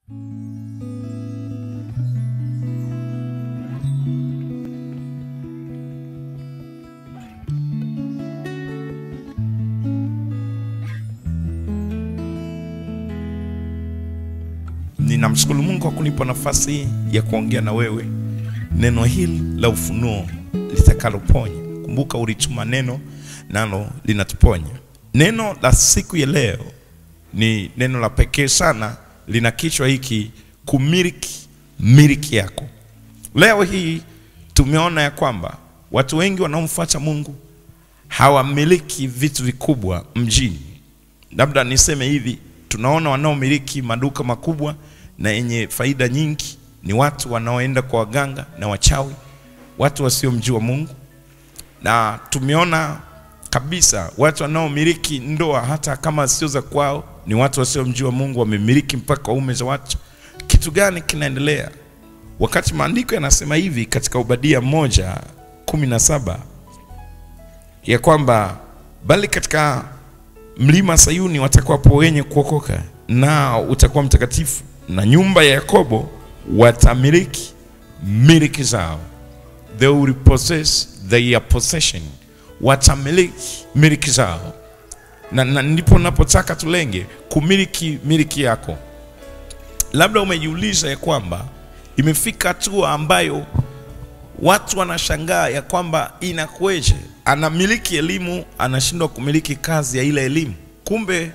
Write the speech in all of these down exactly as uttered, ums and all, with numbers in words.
Ninamshukuru Mungu kwa kunipa nafasi ya kuongea na wewe neno hili la ufunuo litakaloponya. Kumbuka ulituma neno nalo linatuponya. Neno la siku ya leo ni neno la pekee sana, lina kichwa hiki: kumiliki miliki yako. Leo hii tumeona ya kwamba watu wengi wanaomfuata Mungu hawamiliki vitu vikubwa mjini. Labda niseme hivi, tunaona wanaomiliki maduka makubwa na yenye faida nyingi ni watu wanaoenda kwa waganga na wachawi, watu wasiomjua Mungu. Na tumeona kabisa watu wanaomiliki ndoa hata kama sio za kwao ni watu wasiomjua Mungu, wamemiliki mpaka waume za watu. Kitu gani kinaendelea? Wakati maandiko yanasema hivi katika Obadia moja kumi na saba ya kwamba bali katika mlima Sayuni watakuwapo wenye kuokoka, nao utakuwa mtakatifu, na nyumba ya Yakobo watamiliki miliki zao. They will possess their possession. Watamiliki miliki zao. Na, na ndipo napotaka tulenge kumiliki miliki yako. Labda umejiuliza ya kwamba imefika hatua ambayo watu wanashangaa ya kwamba inakueje anamiliki elimu anashindwa kumiliki kazi ya ile elimu. Kumbe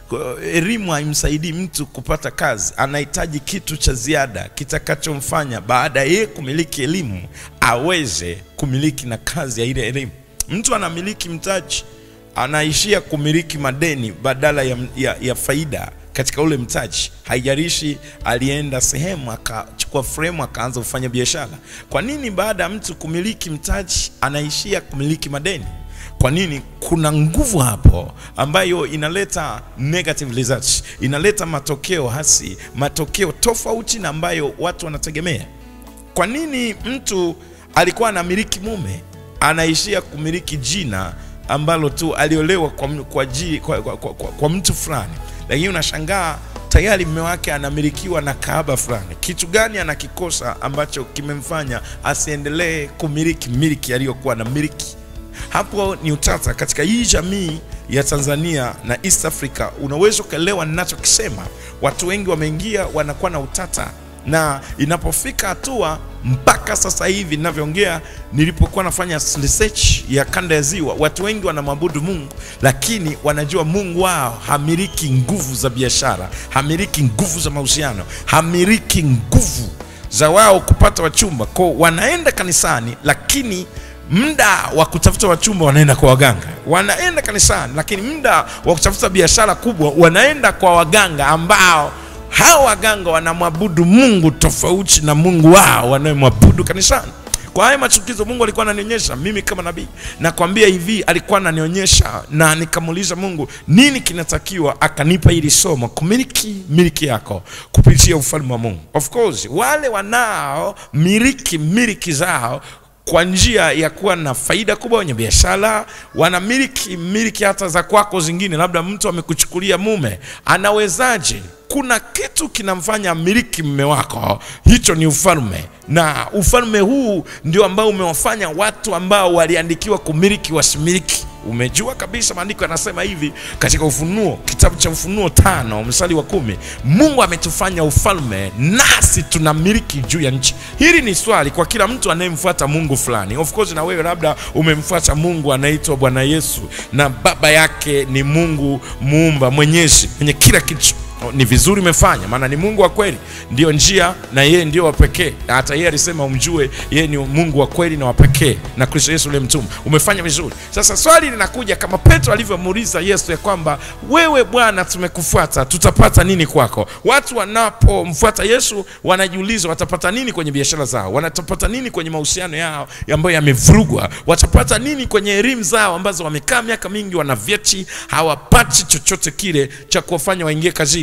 elimu haimsaidii mtu kupata kazi, anahitaji kitu cha ziada kitakachomfanya baada ya kumiliki elimu aweze kumiliki na kazi ya ile elimu. Mtu anamiliki mtaji, anaishia kumiliki madeni badala ya, ya, ya faida katika ule mtaji. Haijalishi alienda sehemu akachukua frame akaanza kufanya biashara. Kwa nini baada ya mtu kumiliki mtaji anaishia kumiliki madeni? Kwa nini? Kuna nguvu hapo ambayo inaleta negative results, inaleta matokeo hasi, matokeo tofauti na ambayo watu wanategemea. Kwa nini mtu alikuwa anamiliki mume anaishia kumiliki jina ambalo tu aliolewa kwa kwa, kwa, kwa, kwa, kwa mtu fulani, lakini unashangaa tayari mume wake anamilikiwa na kahaba fulani? Kitu gani anakikosa ambacho kimemfanya asiendelee kumiliki miliki aliyokuwa na miliki? Hapo ni utata katika hii jamii ya Tanzania na East Africa. Unaweza kuelewa ninachokisema. Watu wengi wameingia wanakuwa na utata, na inapofika hatua mpaka sasa hivi ninavyoongea, nilipokuwa nafanya research ya kanda ya Ziwa, watu wengi wanamwabudu Mungu lakini wanajua Mungu wao hamiliki nguvu za biashara, hamiliki nguvu za mahusiano, hamiliki nguvu za wao kupata wachumba. Kwa wanaenda kanisani lakini muda wa kutafuta wachumba wanaenda kwa waganga. Wanaenda kanisani lakini muda wa kutafuta biashara kubwa wanaenda kwa waganga, ambao hao waganga wanamwabudu Mungu tofauti na Mungu wao wanayemwabudu kanisani. Kwa haya machukizo Mungu alikuwa ananionyesha mimi kama nabii. Nakwambia hivi, alikuwa ananionyesha na nikamuuliza Mungu nini kinatakiwa, akanipa hili somo: kumiliki miliki yako kupitia ufalme wa Mungu. Of course wale wanao miliki miliki zao kwa njia ya kuwa na faida kubwa kwenye biashara, wanamiliki miliki hata za kwako zingine. Labda mtu amekuchukulia mume, anawezaje? Kuna kitu kinamfanya miliki mume wako, hicho ni ufalme. Na ufalme huu ndio ambao umewafanya watu ambao waliandikiwa kumiliki wasimiliki. Umejua kabisa maandiko yanasema hivi katika Ufunuo, kitabu cha Ufunuo tano mstari wa kumi, Mungu ametufanya ufalme nasi tunamiliki juu ya nchi. Hili ni swali kwa kila mtu anayemfuata Mungu fulani. Of course na wewe labda umemfuata Mungu anaitwa Bwana Yesu, na baba yake ni Mungu muumba mwenyezi mwenye kila kitu. Ni vizuri umefanya, maana ni Mungu wa kweli, ndio njia na yeye ndio wa pekee. Hata yeye alisema umjue yeye ni Mungu wa kweli na wa pekee, na Kristo Yesu yule mtume. Umefanya vizuri. Sasa swali linakuja kama Petro alivyomuuliza Yesu ya kwamba wewe Bwana tumekufuata, tutapata nini kwako? Watu wanapomfuata Yesu wanajiuliza watapata nini kwenye biashara zao, watapata nini kwenye mahusiano yao ambayo yamevurugwa, watapata nini kwenye elimu zao ambazo wamekaa miaka mingi wana vyeti, hawapati chochote kile cha kuwafanya waingie kazini.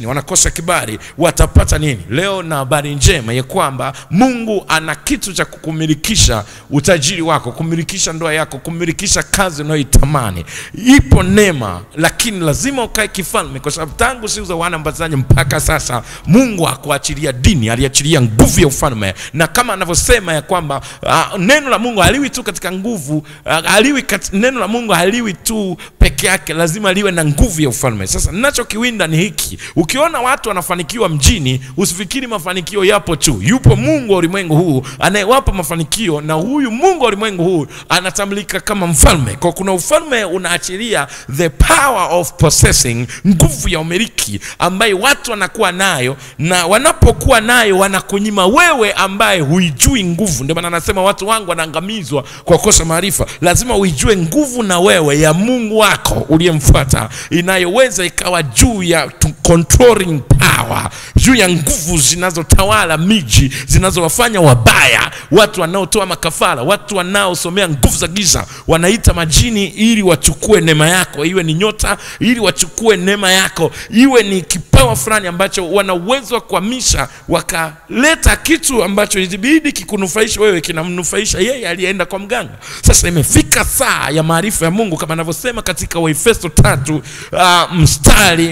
wanakosa kibali, watapata nini? Leo na habari njema ya kwamba Mungu ana kitu cha kukumilikisha utajiri wako, kumilikisha ndoa yako, kumilikisha kazi unayoitamani. Ipo neema, lakini lazima ukae kifalme, kwa sababu tangu siku za wana mbatizaji mpaka sasa Mungu hakuachilia dini, aliachilia nguvu ya ufalme. Na kama anavyosema ya kwamba uh, neno la Mungu haliwi tu katika nguvu, uh, haliwi kat, neno la Mungu haliwi tu peke yake, lazima liwe na nguvu ya ufalme. Sasa ninachokiwinda ni hiki: ukiona watu wanafanikiwa mjini, usifikiri mafanikio yapo tu. Yupo Mungu wa ulimwengu huu anayewapa mafanikio, na huyu Mungu wa ulimwengu huu anatambulika kama mfalme. Kwa kuna ufalme unaachilia the power of possessing, nguvu ya umiliki ambaye watu wanakuwa nayo, na wanapokuwa nayo wanakunyima wewe ambaye huijui nguvu. Ndio maana anasema watu wangu wanaangamizwa kwa kosa maarifa. Lazima uijue nguvu na wewe ya Mungu wako uliyemfuata, inayoweza ikawa juu ya controlling power, juu ya nguvu zinazotawala miji, zinazowafanya wabaya, watu wanaotoa makafara, watu wanaosomea nguvu za giza, wanaita majini ili wachukue neema yako, iwe ni nyota, ili wachukue neema yako, iwe ni kipawa fulani ambacho wana uwezo wa kuhamisha, wakaleta kitu ambacho ilibidi kikunufaisha wewe, kinamnufaisha yeye aliyeenda kwa mganga. Sasa imefika saa ya maarifa ya Mungu, kama anavyosema katika Waefeso tatu uh, mstari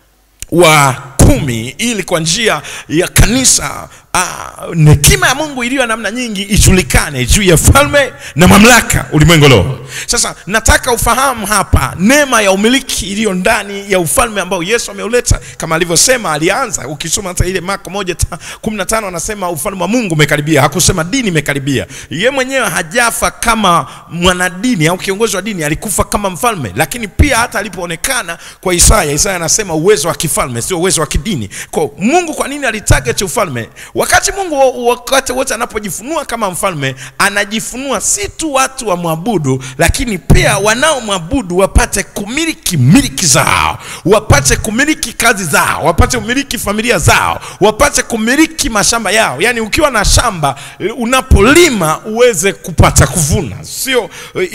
wa kumi, ili kwa njia ya kanisa uh, hekima ya Mungu iliyo namna nyingi ijulikane juu ya falme na mamlaka ulimwengu leo. Sasa nataka ufahamu hapa neema ya umiliki iliyo ndani ya ufalme ambao Yesu ameuleta. Kama alivyosema, alianza, ukisoma hata ile Marko moja kumi na tano anasema ufalme wa Mungu umekaribia. Hakusema dini imekaribia. Yeye mwenyewe hajafa kama mwanadini au kiongozi wa dini, alikufa kama mfalme. Lakini pia hata alipoonekana kwa Isaya, Isaya anasema uwezo wa kifalme, sio uwezo wa kidini. Kwa Mungu kwa nini alitarget ufalme? Wakati Mungu wakati wote anapojifunua kama mfalme, anajifunua si tu watu wa mwabudu, lakini pia wanao mwabudu wapate kumiliki miliki zao, wapate kumiliki kazi zao, wapate kumiliki familia zao, wapate kumiliki mashamba yao. Yani ukiwa na shamba, unapolima uweze kupata kuvuna, sio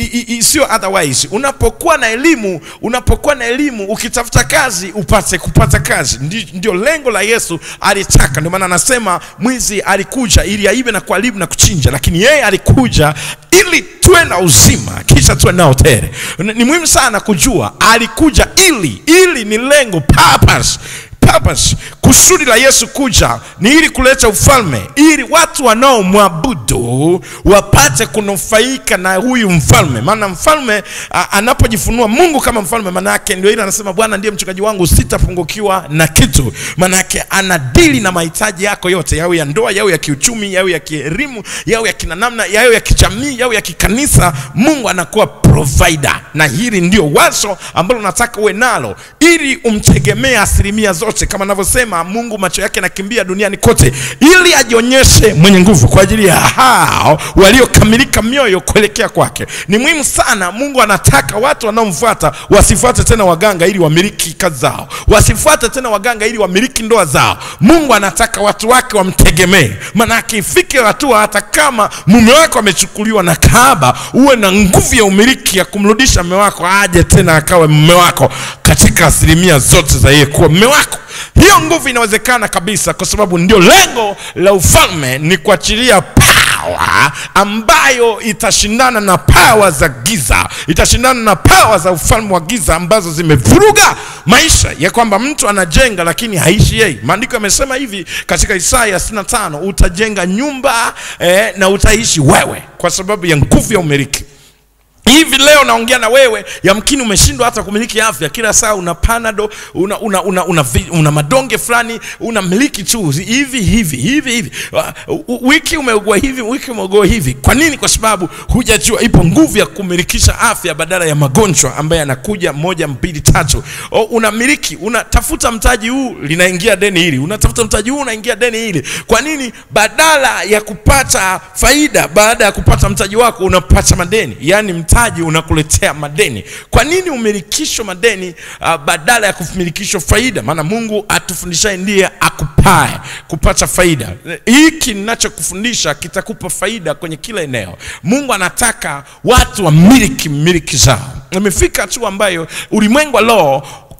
sio otherwise. Unapokuwa na elimu, unapokuwa na elimu ukitafuta kazi upate kupata kazi. Ndio lengo la Yesu alitaka. Ndio maana anasema mwizi alikuja ili aibe na kuharibu na kuchinja, lakini yeye alikuja ili tuwe na uzima kisha tuwe nao tele. Ni muhimu sana kujua alikuja ili, ili ni lengo, purpose. Purpose, kusudi la Yesu kuja ni ili kuleta ufalme, ili watu wanao mwabudu wapate kunufaika na huyu mfalme. Maana mfalme anapojifunua Mungu kama mfalme, maana yake ndio ile anasema Bwana ndiye mchungaji wangu, sitapungukiwa na kitu. Maana yake anadili na mahitaji yako yote, yawe ya ndoa, yawe ya kiuchumi, yawe ya kielimu, yawe ya kina namna, yawe ya kijamii, yawe ya kikanisa. Mungu anakuwa provider, na hili ndio wazo ambalo nataka uwe nalo, ili umtegemee asilimia zote. Kama anavyosema Mungu macho yake nakimbia duniani kote ili ajionyeshe mwenye nguvu kwa ajili ya hao waliokamilika mioyo kuelekea kwake. Ni muhimu sana. Mungu anataka watu wanaomfuata wasifuate tena waganga ili wamiliki kazi zao, wasifuate tena waganga ili wamiliki ndoa zao. Mungu anataka watu wake wamtegemee. Maana akifike hatua hata kama mume wako amechukuliwa na kahaba, uwe na nguvu ya umiliki ya kumrudisha mume wako aje tena akawe mume wako katika asilimia zote za yeye kuwa mume wako. Hiyo nguvu inawezekana kabisa, kwa sababu ndio lengo la ufalme, ni kuachilia power ambayo itashindana na power za giza, itashindana na power za ufalme wa giza ambazo zimevuruga maisha, ya kwamba mtu anajenga lakini haishi yeye. Maandiko yamesema hivi katika Isaya sitini na tano, utajenga nyumba eh, na utaishi wewe kwa sababu ya nguvu ya umiliki. Hivi leo naongea na wewe, yamkini umeshindwa hata kumiliki afya. Kila saa una panado, una una una, una, una madonge fulani, una miliki tu hivi hivi hivi hivi. Uh, wiki umeugua hivi, wiki umeugua hivi. Kwa nini? Kwa sababu hujajua ipo nguvu ya kumilikisha afya badala ya magonjwa ambayo yanakuja moja mbili tatu. O, unamiliki, unatafuta mtaji huu linaingia deni hili, unatafuta mtaji huu unaingia deni hili. Kwa nini? Badala ya kupata faida baada ya kupata mtaji wako unapata madeni. Yani mtaji unakuletea madeni. Kwa nini umilikisho madeni uh, badala ya kumilikisho faida? Maana Mungu atufundisha ndiye akupae kupata faida. Hiki ninachokufundisha kitakupa faida kwenye kila eneo. Mungu anataka watu wamiliki miliki zao. Imefika tu ambayo ulimwengu leo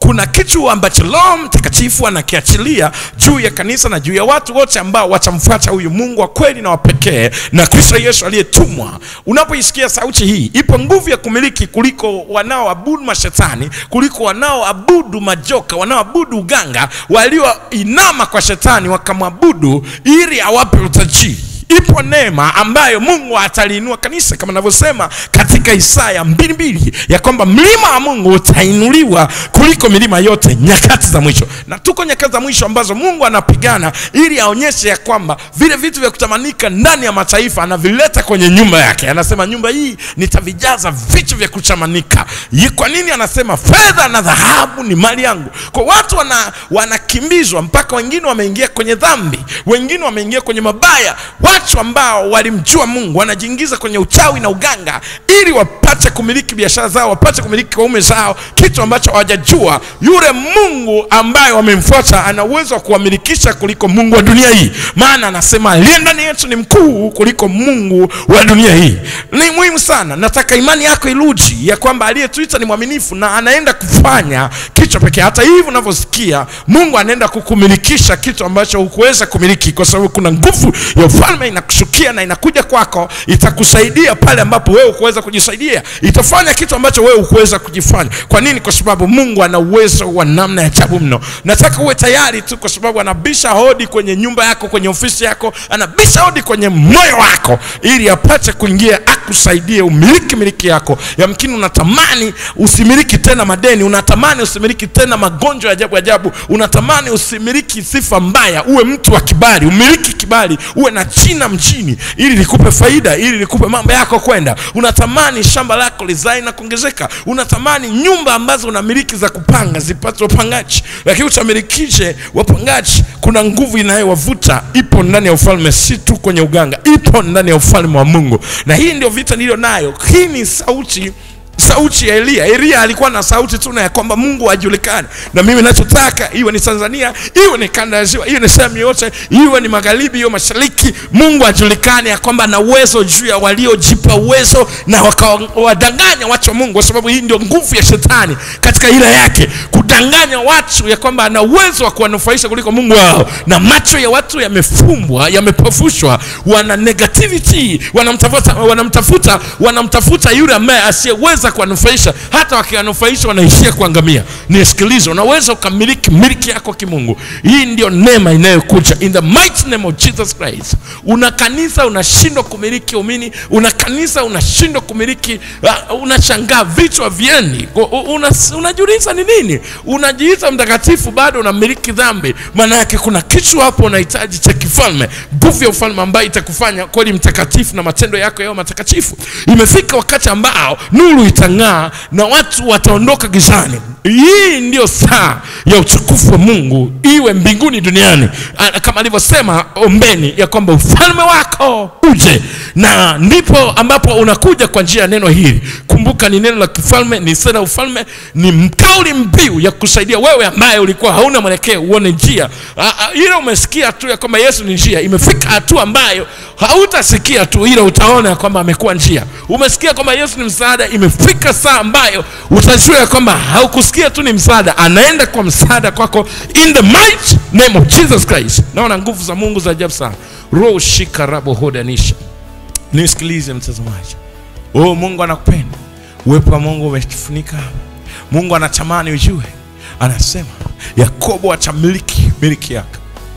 kuna kitu ambacho Roho Mtakatifu anakiachilia juu ya kanisa na juu ya watu wote ambao watamfuata huyu Mungu wa kweli na wa pekee na Kristo Yesu aliyetumwa. Unapoisikia sauti hii, ipo nguvu ya kumiliki kuliko wanaoabudu mashetani, kuliko wanaoabudu majoka, wanaoabudu uganga, walioinama kwa shetani wakamwabudu ili awape utajiri. Ipo neema ambayo Mungu ataliinua kanisa, kama ninavyosema katika Isaya mbili mbili ya kwamba mlima wa Mungu utainuliwa kuliko milima yote nyakati za mwisho. Na tuko nyakati za mwisho ambazo Mungu anapigana ili aonyeshe ya kwamba vile vitu vya kutamanika ndani ya mataifa anavileta kwenye nyumba yake. Anasema nyumba hii nitavijaza vitu vya kutamanika. Kwa nini anasema fedha na dhahabu ni mali yangu? Kwa watu wana wanakimbizwa mpaka wengine wameingia kwenye dhambi, wengine wameingia kwenye mabaya. Watu ambao walimjua Mungu wanajiingiza kwenye uchawi na uganga ili wapate kumiliki biashara zao, wapate kumiliki waume zao, kitu ambacho hawajajua yule Mungu ambaye wamemfuata ana uwezo wa kuwamilikisha kuliko Mungu wa dunia hii. Maana anasema aliye ndani yetu ni mkuu kuliko Mungu wa dunia hii. Ni muhimu sana, nataka imani yako irudi ya kwamba aliyetuita ni mwaminifu na anaenda kufanya kitu pekee. Hata hivi unavyosikia, Mungu anaenda kukumilikisha kitu ambacho hukuweza kumiliki, kwa sababu kuna nguvu ya ufalme inakushukia na inakuja kwako, itakusaidia pale ambapo wewe hukuweza kujisaidia. Itafanya kitu ambacho wewe hukuweza kujifanya. Kwa nini? Kwa sababu Mungu ana uwezo wa namna ya ajabu mno. Nataka uwe tayari tu, kwa sababu anabisha hodi kwenye nyumba yako, kwenye ofisi yako, anabisha hodi kwenye moyo wako ili apate kuingia akusaidie umiliki miliki yako. Yamkini unatamani usimiliki tena madeni, unatamani usimiliki tena magonjwa ya ajabu ajabu, unatamani usimiliki sifa mbaya, uwe mtu wa kibali, umiliki kibali, uwe na china mchini ili likupe faida, ili likupe mambo yako kwenda. Unatamani shamba lako lizae na kuongezeka, unatamani nyumba ambazo unamiliki za kupanga zipate wapangaji, lakini utamilikishe wapangaji. Kuna nguvu inayowavuta, ipo ndani ya ufalme, si tu kwenye uganga, ipo ndani ya ufalme wa Mungu. Na hii ndio vita nilio nayo. Hii ni sauti sauti ya Elia. Elia alikuwa na sauti tu na ya kwamba Mungu ajulikane. Na mimi ninachotaka, iwe ni Tanzania, iwe ni kanda ya Ziwa, iwe ni sehemu yote, iwe ni magharibi, iwe mashariki, Mungu ajulikane ya kwamba ana uwezo juu ya waliojipa uwezo na wakawadanganya watu wa Mungu. Kwa sababu hii ndio nguvu ya shetani katika ila yake, kudanganya watu ya kwamba ana uwezo wa kuwanufaisha kuliko Mungu wao. Na macho ya watu yamefumbwa, yamepofushwa, wana negativity, wanamtafuta wanamtafuta wanamtafuta yule ambaye asiyeweza kuwanufaisha. Hata wakiwanufaisha wanaishia kuangamia. Nisikilize, unaweza ukamiliki miliki yako kimungu. Hii ndio neema inayokuja in the mighty name of Jesus Christ. Una kanisa unashindwa kumiliki umini, una kanisa unashindwa kumiliki, uh, unashangaa vitu haviendi. Una, unajiuliza ni nini? Unajiita mtakatifu bado unamiliki dhambi. Maana yake kuna kitu hapo unahitaji cha kifalme, nguvu ya ufalme ambayo itakufanya kweli mtakatifu na matendo yako yao matakatifu. Imefika wakati ambao nuru itang'aa na watu wataondoka gizani. Hii ndio saa ya utukufu wa Mungu iwe mbinguni duniani, kama alivyosema ombeni ya kwamba ufalme wako uje. Na ndipo ambapo unakuja kwa njia ya neno hili. Kumbuka ni neno la kifalme, ni sera ufalme, ni kauli mbiu ya kusaidia wewe ambaye ulikuwa hauna mwelekeo uone njia. Ila umesikia tu ya kwamba Yesu ni njia. Imefika hatua ambayo hautasikia tu, ila utaona kwamba amekuwa njia. Umesikia kwamba Yesu ni msaada, imefika saa ambayo utajua kwamba haukusikia tu ni msaada, anaenda kwa msaada kwako in the mighty name of Jesus Christ. Naona nguvu za Mungu za ajabu sana. Roho shika rabo hodanisha. Nisikilize mtazamaji. Oh, Mungu anakupenda. Uwepo wa Mungu umefunika. Mungu anatamani ujue. Anasema Yakobo atamiliki miliki yake.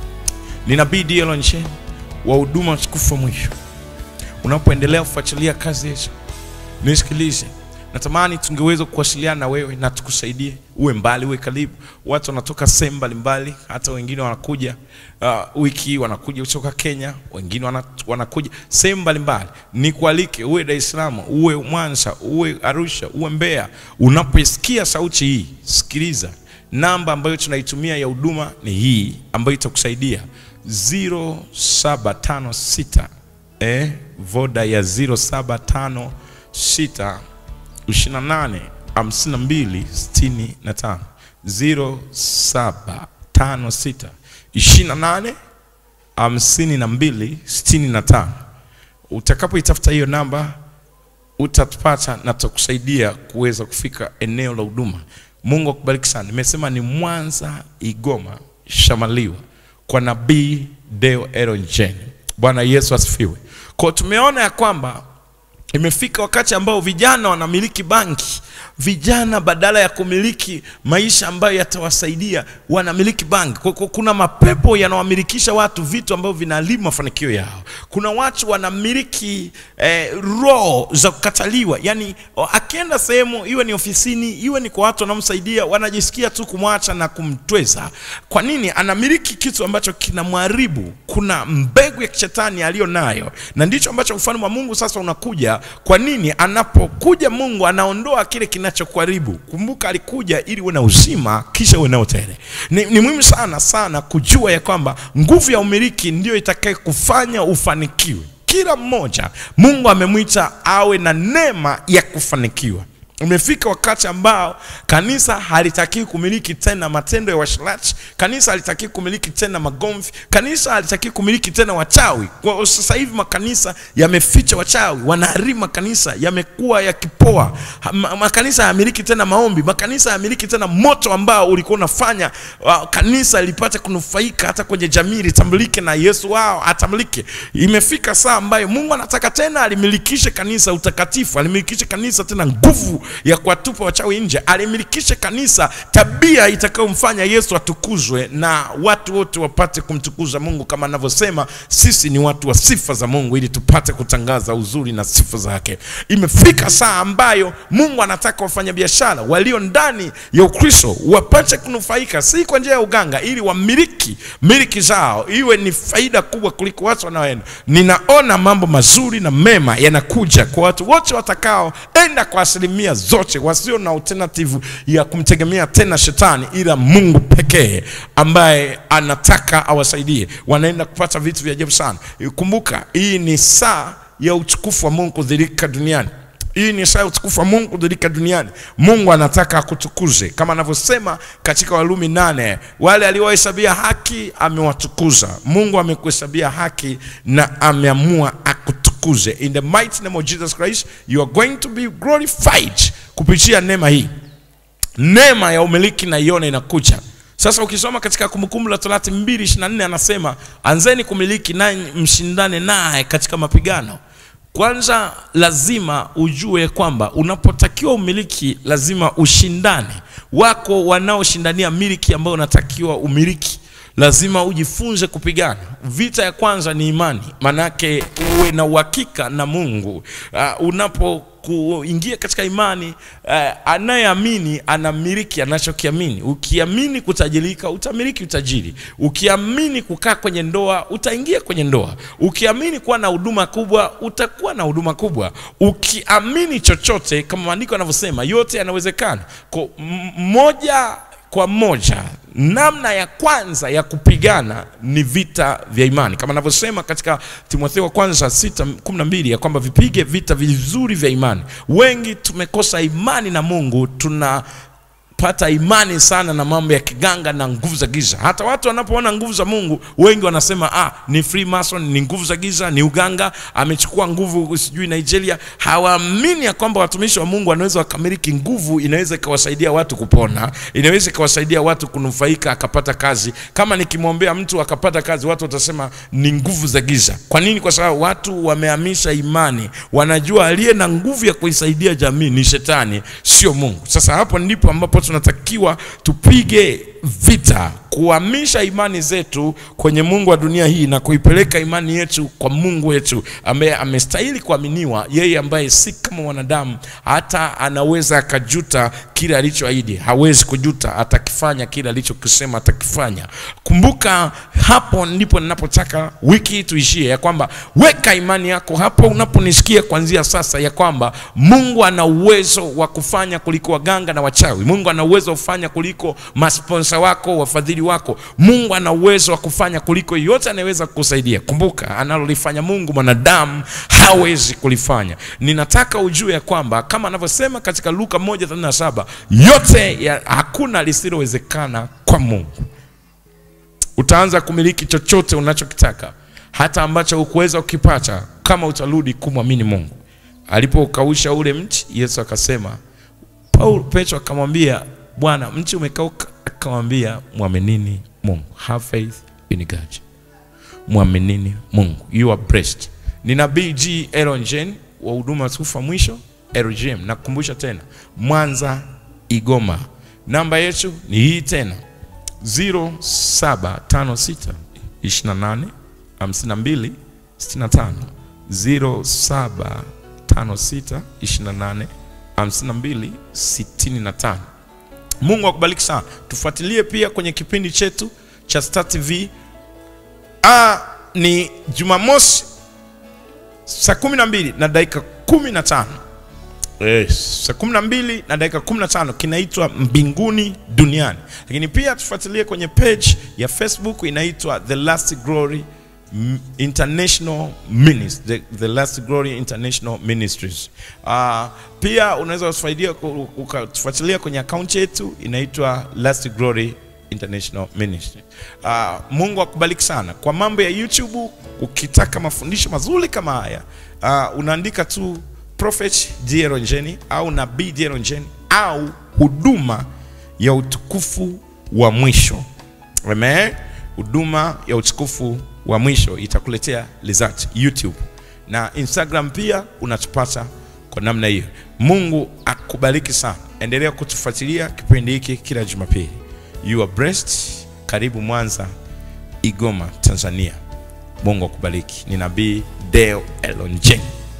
Ninabidi hilo nchini wa huduma tukufu mwisho. Unapoendelea kufuatilia kazi hizo, nisikilize. Natamani tungeweza kuwasiliana na wewe na tukusaidie, uwe mbali uwe karibu. Watu wanatoka sehemu mbalimbali, hata wengine wanakuja uh, wiki wanakuja kutoka Kenya, wengine wanakuja sehemu mbalimbali. Nikualike uwe Dar es Salaam, uwe Mwanza, uwe Arusha, uwe Mbeya. Unapoisikia sauti hii, sikiliza. Namba ambayo tunaitumia ya huduma ni hii ambayo itakusaidia zero saba tano sita eh voda ya zero saba tano sita ishirini na nane hamsini na mbili sitini na tano zero saba tano sita ishirini na nane hamsini na mbili sitini na tano. Utakapoitafuta hiyo namba utatupata na tutakusaidia kuweza kufika eneo la huduma. Mungu akubariki sana. Nimesema ni Mwanza, Igoma, Shamaliwa kwa nabii Deo Aaron Jane. Bwana Yesu asifiwe. Kwa tumeona ya kwamba imefika wakati ambao vijana wanamiliki banki. Vijana badala ya kumiliki maisha ambayo yatawasaidia wanamiliki banki. Kuna mapepo yanawamilikisha watu vitu ambavyo vinalima mafanikio yao. Kuna watu wanamiliki eh, roho za kukataliwa. Yani akienda sehemu, iwe ni ofisini, iwe ni kwa watu wanamsaidia, wanajisikia tu kumwacha na kumtweza. Kwa nini? Anamiliki kitu ambacho kinamharibu. Kuna mbegu ya kishetani aliyo nayo. Na ndicho ambacho ufalme wa Mungu sasa unakuja. Kwa nini? Anapokuja Mungu anaondoa kile kinachokuharibu. Kumbuka alikuja ili uwe na uzima kisha uwe nao tele. Ni, ni muhimu sana sana kujua ya kwamba nguvu ya umiliki ndio itakaye kufanya ufanikiwe. Kila mmoja Mungu amemwita awe na neema ya kufanikiwa. Umefika wakati ambao kanisa halitaki kumiliki tena matendo ya washirati. Kanisa halitaki kumiliki tena magomvi. Kanisa halitaki kumiliki tena wachawi. Kwa sasa hivi makanisa yameficha wachawi, wanaharibu makanisa, yamekuwa yakipoa. Makanisa hayamiliki tena maombi, makanisa hayamiliki tena moto ambao ulikuwa unafanya uh, kanisa lipate kunufaika hata kwenye jamii litambulike na Yesu wao atamilike. Imefika saa ambayo Mungu anataka tena alimilikishe kanisa utakatifu, alimilikishe kanisa tena nguvu ya kuwatupa wachawi nje, alimilikishe kanisa tabia itakayomfanya Yesu atukuzwe na watu wote wapate kumtukuza Mungu, kama anavyosema sisi ni watu wa sifa za Mungu ili tupate kutangaza uzuri na sifa zake. Imefika saa ambayo Mungu anataka wafanyabiashara walio ndani ya Ukristo wapate kunufaika, si kwa njia ya uganga, ili wamiliki miliki zao iwe ni faida kubwa kuliko watu wanaoenda. Ninaona mambo mazuri na mema yanakuja kwa watu wote watakao enda kwa asilimia zote, wasio na alternative ya kumtegemea tena shetani ila Mungu pekee ambaye anataka awasaidie. Wanaenda kupata vitu vya ajabu sana. Kumbuka hii ni saa ya utukufu wa Mungu kudhihirika duniani. Hii ni saa ya utukufu wa Mungu kudhihirika duniani. Mungu anataka akutukuze kama anavyosema katika Warumi nane, wale aliowahesabia haki amewatukuza. Mungu amekuhesabia haki na ameamua akutukuze. In the mighty name of Jesus Christ, you are going to be glorified kupitia neema hii. Neema ya umiliki na iona inakuja. Sasa ukisoma katika Kumbukumbu la Torati mbili ishirini na nne anasema anzeni kumiliki na mshindane naye katika mapigano. Kwanza lazima ujue kwamba unapotakiwa umiliki lazima ushindane. Wako wanaoshindania miliki ambayo unatakiwa umiliki. Lazima ujifunze kupigana. Vita ya kwanza ni imani. Manake uwe na uhakika na Mungu. Uh, unapo kuingia katika imani, uh, anayeamini anamiliki anachokiamini. Ukiamini kutajirika, utamiliki utajiri. Ukiamini kukaa kwenye ndoa, utaingia kwenye ndoa. Ukiamini kuwa na huduma kubwa, utakuwa na huduma kubwa. Ukiamini chochote, kama maandiko yanavyosema, yote yanawezekana. Kwa moja kwa moja, namna ya kwanza ya kupigana ni vita vya imani, kama anavyosema katika Timotheo wa kwanza sita kumi na mbili ya kwamba vipige vita vizuri vya imani. Wengi tumekosa imani na Mungu, tuna pata imani sana na mambo ya kiganga na nguvu za giza. Hata watu wanapoona nguvu za Mungu, wengi wanasema ah, ni Freemason, ni nguvu za giza, ni uganga, amechukua nguvu sijui Nigeria. Hawaamini ya kwamba watumishi wa Mungu wanaweza wakamiliki nguvu, inaweza ikawasaidia watu kupona, inaweza ikawasaidia watu kunufaika akapata kazi. Kama nikimwombea mtu akapata kazi, watu watasema ni nguvu za giza. Kwa nini? Kwa sababu watu wamehamisha imani. Wanajua aliye na nguvu ya kuisaidia jamii ni shetani, sio Mungu. Sasa hapo ndipo ambapo tunatakiwa tupige vita kuhamisha imani zetu kwenye Mungu wa dunia hii na kuipeleka imani yetu kwa Mungu wetu ambaye amestahili kuaminiwa, yeye ambaye si kama wanadamu hata anaweza akajuta kile alichoahidi. Hawezi kujuta, atakifanya kile alichokisema atakifanya. Kumbuka hapo ndipo ninapotaka wiki tuishie, ya kwamba weka imani yako hapo unaponisikia kuanzia sasa, ya kwamba Mungu ana uwezo wa kufanya kuliko waganga na wachawi. Mungu ana uwezo wa kufanya kuliko masponsa wako, wafadhili wako. Mungu ana uwezo wa kufanya kuliko yote anayeweza kukusaidia. Kumbuka analolifanya Mungu mwanadamu hawezi kulifanya. Ninataka ujue ya kwamba kama anavyosema katika Luka moja thelathini na saba, yote ya, hakuna lisilowezekana kwa Mungu. Utaanza kumiliki chochote unachokitaka, hata ambacho ukuweza ukipata, kama utarudi kumwamini Mungu. Alipokausha ule mti, Yesu akasema, Paulo Petro akamwambia, Bwana, mchi umekauka, akamwambia muaminini Mungu. Have faith in God. Muaminini Mungu. You are blessed. Ni nabii G. Elonjen wa huduma tufa mwisho L G M. Nakukumbusha tena, Mwanza Igoma. Namba yetu ni hii tena, zero saba tano sita ishirini na nane hamsini na mbili sitini na tano. zero saba tano sita ishirini na nane hamsini na mbili sitini na tano. Mungu akubariki sana. Tufuatilie pia kwenye kipindi chetu cha Star T V. Ah, ni Jumamosi saa kumi na mbili na dakika kumi na tano. Yes, saa kumi na mbili na dakika kumi na tano, kinaitwa Mbinguni Duniani. Lakini pia tufuatilie kwenye page ya Facebook inaitwa The Last Glory International Ministries, the, the Last Glory International Ministries. Uh, pia unaweza usaidia ukatufuatilia kwenye account yetu inaitwa Last Glory International Ministry. Uh, Mungu akubariki sana. Kwa mambo ya YouTube, ukitaka mafundisho mazuri kama haya, uh, unaandika tu Prophet G. Elonjen au Nabii G. Elonjen au huduma ya utukufu wa mwisho. Amen. Huduma ya utukufu wa mwisho itakuletea result YouTube. Na Instagram pia unatupata kwa namna hiyo. Mungu akubariki sana. Endelea kutufuatilia kipindi hiki kila Jumapili. You are blessed. Karibu Mwanza Igoma, Tanzania. Mungu akubariki. Ni Nabii Deo Elonjen.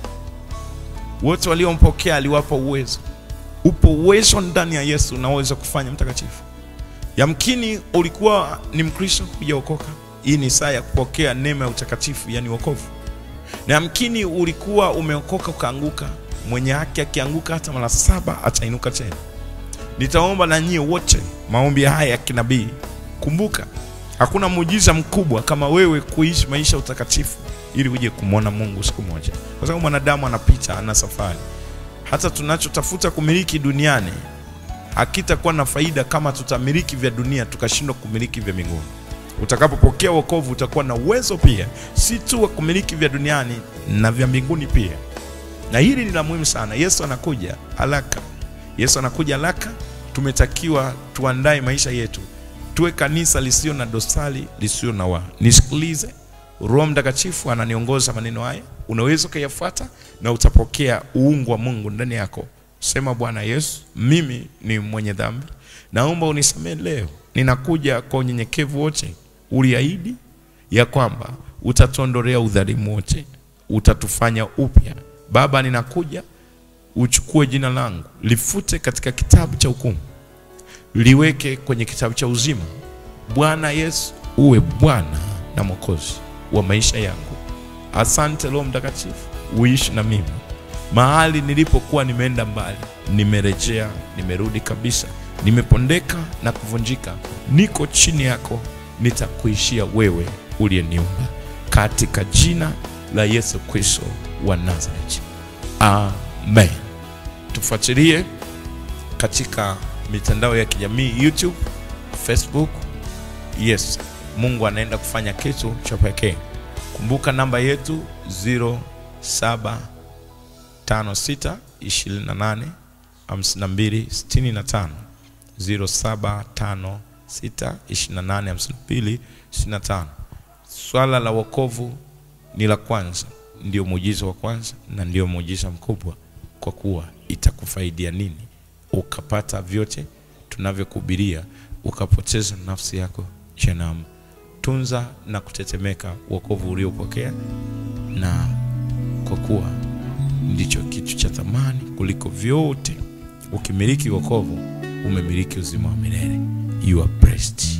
Wote waliompokea aliwapa uwezo. Upo uwezo ndani ya Yesu unaweza kufanya mtakatifu. Yamkini ulikuwa ni Mkristo hujaokoka. Hii ni saa ya kupokea neema ya utakatifu, yani wokovu. Na yamkini ulikuwa umeokoka ukaanguka. Mwenye haki akianguka hata mara saba atainuka tena. Nitaomba na nyie wote maombi haya ya kinabii. Kumbuka, hakuna muujiza mkubwa kama wewe kuishi maisha utakatifu ili uje kumwona Mungu siku moja. Kwa sababu mwanadamu anapita, ana safari. Hata tunachotafuta kumiliki duniani hakitakuwa na faida kama tutamiliki vya dunia tukashindwa kumiliki vya mbinguni. Utakapopokea wokovu utakuwa na uwezo pia si tu wa kumiliki vya duniani na vya mbinguni pia. Na hili ni la muhimu sana. Yesu anakuja haraka. Yesu anakuja haraka. Tumetakiwa tuandae maisha yetu. Tuwe kanisa lisio na dosari, lisio na wa. Nisikilize. Roho Mtakatifu ananiongoza maneno haya. Unaweza kuyafuata na utapokea uungu wa Mungu ndani yako. Sema, Bwana Yesu, mimi ni mwenye dhambi. Naomba unisamehe leo. Ninakuja kwa unyenyekevu wote. Uliahidi ya kwamba utatuondolea udhalimu wote. Utatufanya upya. Baba, ninakuja, uchukue jina langu, lifute katika kitabu cha hukumu, liweke kwenye kitabu cha uzima. Bwana Yesu, uwe Bwana na Mwokozi wa maisha yangu. Asante Roho Mtakatifu, uishi na mimi. Mahali nilipokuwa nimeenda mbali, nimerejea, nimerudi kabisa. Nimepondeka na kuvunjika, niko chini yako, nitakuishia wewe uliyeniumba. Katika jina la Yesu Kristo wa Nazareti. Amen. Tufuatilie katika mitandao ya kijamii, YouTube, Facebook. Yes, Mungu anaenda kufanya kitu cha pekee. Kumbuka namba yetu zero saba tano sita ishirini na nane hamsini na mbili sitini na tano. zero saba tano sita ishirini na nane hamsini na mbili sitini na tano. Swala la wokovu ni la kwanza, ndio muujiza wa kwanza na ndio muujiza mkubwa, kwa kuwa itakufaidia nini ukapata vyote tunavyokuhubiria ukapoteza nafsi yako jehanamu? Tunza na kutetemeka wokovu uliopokea, na kwa kuwa ndicho kitu cha thamani kuliko vyote. Ukimiliki wokovu umemiliki uzima wa milele. You are blessed.